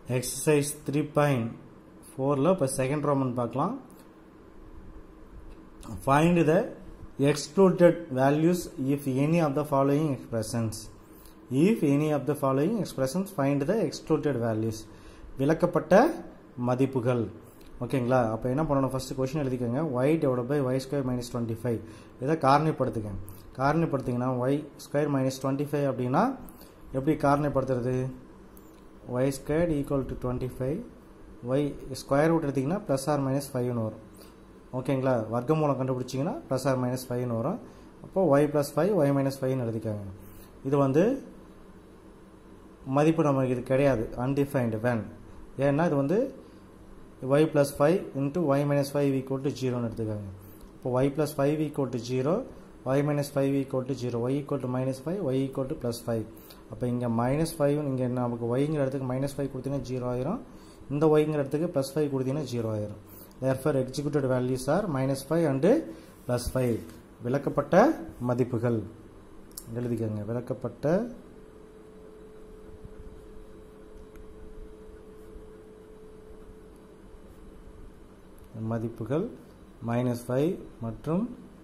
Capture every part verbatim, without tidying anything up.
exercise three point four ல இப்போ second Roman பார்க்கலாம். Find the excluded values if any of the following expressions. If any of the following expressions, find the excluded values. விலக்கப்பட்ட மதிப்புகள். ஓகேங்களா? அப்போ என்ன பண்ணணும்? First question எழுதிக்கங்க. y divided by y square minus twenty-five. இதை காரணிப்படுத்துங்க. காரணிப்படுத்திங்கன்னா y square minus twenty-five அப்படின்னா எப்படி காரணிப்படுத்துறது? y squared equal to twenty-five. y square root எடுத்தீங்கன்னா ப்ளஸ் ஆர் மைனஸ் ஃபைவ்னு வரும். ஓகேங்களா? வர்க்கமூலம் கண்டுபிடிச்சிங்கன்னா ப்ளஸ் ஆர் மைனஸ் ஃபைவ்னு வரும். அப்போது Y plus five Y minus ஃபைவ்னு எழுதிக்காங்க. இது வந்து மதிப்பு நமக்கு இது கிடையாது, அன்டிஃபைன்டு வேன். ஏன்னா இது வந்து Y plus five into Y minus five equal to ஜீரோன்னு எடுத்துக்காங்க. இப்போ Y plus five equal to zero, Y minus five equal to zero, Y equal to minus five, Y equal to plus five. அப்போ இங்கே minus five இங்கே நமக்கு ஒய்ங்கிற இடத்துக்கு minus five கொடுத்தீங்கன்னா zero ஆயிரும். இந்த ஒய்ங்கிற இடத்துக்கு ப்ளஸ் ஃபைவ் கொடுத்தீங்கன்னா ஜீரோ ஆயிரும். therefore executed values are minus five and plus five. விலக்கப்பட்ட மதிப்புகள் எழுதிக்கங்க. விலக்கப்பட்ட மதிப்புகள் minus five மற்றும்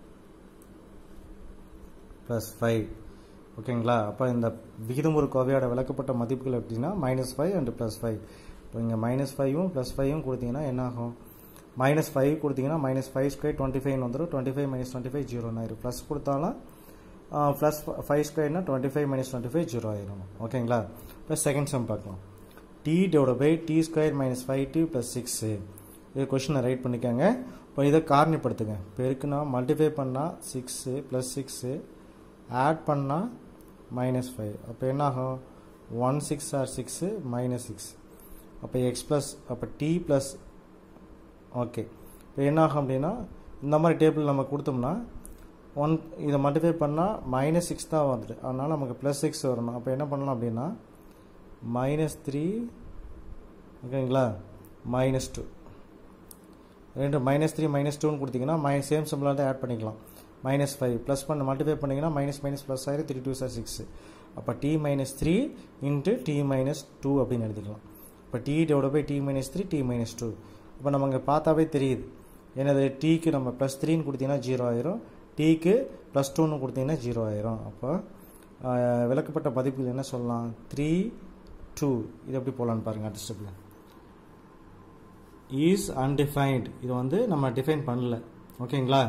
plus five. ஓகேங்களா? அப்போ இந்த விகிதமுறு கோவையோட விலக்கப்பட்ட மதிப்புகள் எப்படின்னா minus five and plus five. இப்போ இங்கே மைனஸ் ஃபைவும் ப்ளஸ் ஃபைவும் கொடுத்தீங்கன்னா என்ன ஆகும்? மைனஸ் ஃபைவ் கொடுத்தீங்கன்னா மைனஸ் ஃபைவ் ஸ்கொயர் டுவெண்ட்டி ஃபைவ்னு வந்துடும். Twenty five minus twenty five ஜீரோன்னு ஆயிரும். ப்ளஸ் கொடுத்தாலும் ப்ளஸ் ஃபைவ் ஸ்கொயர்னா twenty five minus twenty five zero ஆயிரும். ஓகேங்களா? ப்ளஸ் செகண்ட் சம் பார்க்கலாம். T divide by T square minus five T plus six. இது கொஷினை ரைட் பண்ணிக்காங்க. இப்போ இதை காரணிப்படுத்துங்க. பெருக்குனா மல்டிஃபை பண்ணால் சிக்ஸு ப்ளஸ் சிக்ஸு, ஆட் பண்ணால் மைனஸ் ஃபைவ். அப்போ என்ன ஆகும்? One six or six minus six. அப்போ எக்ஸ் ப்ளஸ் அப்போ டி ப்ளஸ் ஓகே. இப்போ என்ன ஆகும் அப்படின்னா இந்த மாதிரி டேபிள் நம்ம கொடுத்தோம்னா ஒன் இதை மல்டிஃபை பண்ணால் மைனஸ் சிக்ஸ் தான் வந்துட்டு, அதனால் நமக்கு ப்ளஸ் சிக்ஸ் வரணும். அப்போ என்ன பண்ணலாம் அப்படின்னா மைனஸ் த்ரீ ஓகேங்களா மைனஸ் டூ ரெண்டு மைனஸ் த்ரீ மைனஸ் டூன்னு கொடுத்தீங்கன்னா மை சேம் சிம்பிளாக தான் ஆட் பண்ணிக்கலாம். மைனஸ் ஃபைவ் ப்ளஸ் பண்ண மல்டிஃபை பண்ணிங்கன்னா மைனஸ் மைனஸ் ப்ளஸ் ஆயிரம் த்ரீ டூ சார் சிக்ஸ். அப்போ T minus three into T minus two அப்படின்னு எழுதிக்கலாம். இப்போ T divide by T minus three T minus two. இப்போ நம்ம இங்கே பார்த்தாவே தெரியுது. எனது டீக்கு நம்ம ப்ளஸ் த்ரீன்னு கொடுத்தீங்கன்னா ஜீரோ ஆயிரும், டீக்கு ப்ளஸ் டூன்னு கொடுத்தீங்கன்னா ஜீரோ ஆயிரும். அப்போ விலக்கப்பட்ட மதிப்புகள் என்ன சொல்லலாம்? Three two. இது எப்படி போகலான்னு பாருங்கள். அடுத்த ஸ்டெப்பில் இஸ் அன்டிஃபைன்டு. இது வந்து நம்ம டிஃபைன் பண்ணல. ஓகேங்களா?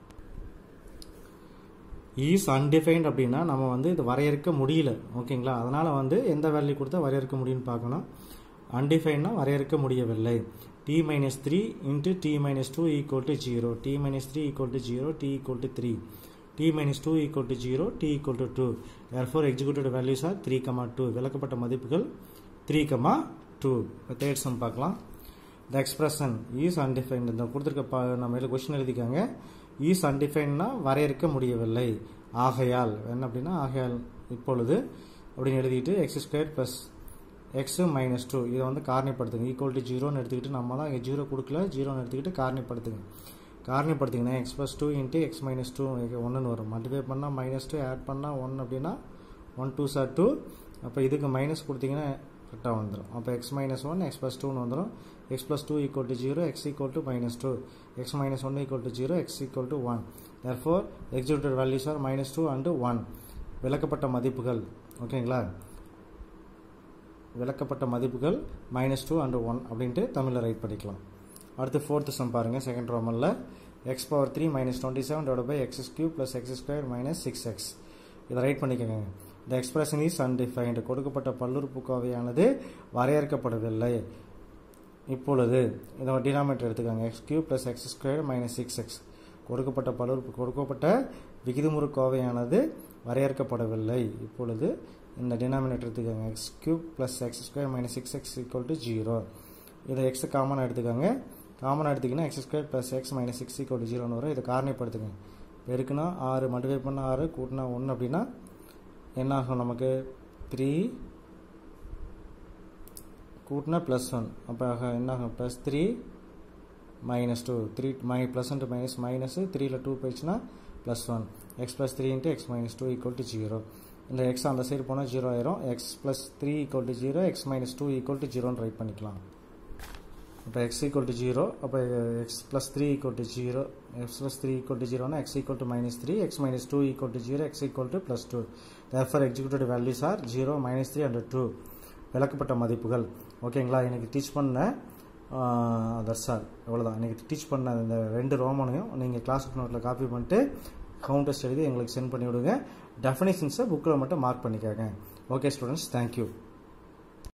இஸ் அன்டிஃபைன்டு அப்படின்னா நம்ம வந்து இது வரையறுக்க முடியல. ஓகேங்களா? அதனால் வந்து எந்த வேல்யூ கொடுத்தா வரையறுக்க முடியும்னு பார்க்கணும். அன்டிஃபைன்னா வரையறுக்க முடியவில்லை. t minus three into t minus two equal to zero, t minus three equal to zero, t equal to three, t minus two equal to zero, t equal to two. Therefore executed values are three comma two. விலக்கப்பட்ட மதிப்புகள் three comma two. third sum பார்க்கலாம். The expression is undefined. இந்த கொடுத்திருக்க நம்ம இதில் question எழுதிக்காங்க. is undefinedனா வரையறுக்க முடியவில்லை. ஆகையால் என்ன அப்படின்னா ஆகையால் இப்பொழுது அப்படின்னு எழுதிட்டு X square plus X minus two இதை வந்து காரணிப்படுத்துங்க. ஈக்குவல் டு ஜீரோன்னு எடுத்துக்கிட்டு நம்ம தான் இங்கே ஜீரோ கொடுக்கல, ஜீரோன்னு எடுத்துக்கிட்டு காரணிப்படுத்துங்க. காரணிப்படுத்திங்கன்னா X plus two into X minus two ஒன்றுன்னு வரும். மல்டிஃபை பண்ணால் மைனஸ் டூ, ஆட் பண்ணால் ஒன் அப்படின்னா ஒன் டூ சார் டூ. அப்போ இதுக்கு மைனஸ் கொடுத்தீங்கன்னா கரெக்டாக வந்துடும். அப்போ X minus one X plus டூன்னு வந்துடும். X plus two equal to zero, X equal to minus two, X minus one equal to zero, X equal to one. Therefore executed values are minus two and one. விலக்கப்பட்ட மதிப்புகள் ஓகேங்களா? விலக்கப்பட்ட மதிப்புகள் minus two and one அப்படின்ட்டு தமிழில் right பண்ணிக்கலாம். அடுத்து fourth sum பாருங்கள். Second ரோமனில் X power three minus twenty seven divide by X cube plus X square minus six X. இதை ரைட் பண்ணிக்கோங்க. The expression is undefined. கொடுக்கப்பட்ட பல்லுறுப்புக்கோவையானது வரையறுக்கப்படவில்லை. இப்பொழுது இதை டினாமினேட்டர் எடுத்துக்காங்க. X cube plus X square minus six X. கொடுக்கப்பட்ட பல்லுறுப்பு கொடுக்கப்பட்ட விகிதமுறு கோவையானது வரையறுக்கப்படவில்லை. இப்பொழுது இந்த டினாமினேட்டர் எடுத்துக்காங்க. X cube plus X square minus six X equal to zero. இதை எக்ஸ் காமனாக எடுத்துக்காங்க. காமனாக எடுத்திங்கன்னா X square plus X minus six equal to ஜீரோன்னு வரும். இதை காரணிப்படுத்துங்க. பெருக்குனா ஆறு, மல்டிஃபை பண்ணால் ஆறு, கூட்டினா ஒன்று அப்படின்னா என்ன ஆகும்? நமக்கு த்ரீ கூட்டினா ப்ளஸ் ஒன். அப்போ என்ன ஆகும்? Plus three minus two. Three மை ப்ளஸ் இன்ட்டு மைனஸ் மைனஸு த்ரீயில் டூ போயிடுச்சுன்னா plus one. X plus three into X minus two equal to zero. இல்லை எக்ஸ் அந்த சைடு போனால் ஜீரோ ஆயிரும். X plus three equal to zero, X minus two equal to ஜீரோன்னு right பண்ணிக்கலாம். இப்போ X equal to zero, அப்போ X plus three equal to zero, X plus three equal to ஜீரோனா X equal to minus three, X minus two equal to zero, X equal to plus two. Therefore executed values are zero, minus three and two. விளக்கப்பட்ட மதிப்புகள். ஓகேங்களா, எனக்கு teach பண்ண that's all, அவ்வளோதான். எனக்கு teach பண்ண இந்த ரெண்டு ரோமனையும் நீங்கள் கிளாஸ் நோட்டில் காப்பி பண்ணிட்டு கவுண்டர்ஸ் எழுதி எங்களுக்கு சென்ட் பண்ணி விடுங்க. டெஃபினிஷன்ஸை புக்கில் மட்டும் மார்க் பண்ணிக்காங்க. Okay students, thank you.